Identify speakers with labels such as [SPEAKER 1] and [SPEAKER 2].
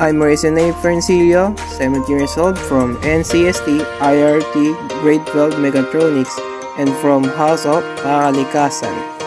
[SPEAKER 1] I'm Rhazen Frencillo, 17 years old from NCST IRT Grade 12 Mechatronics and from House of Makakalikasan.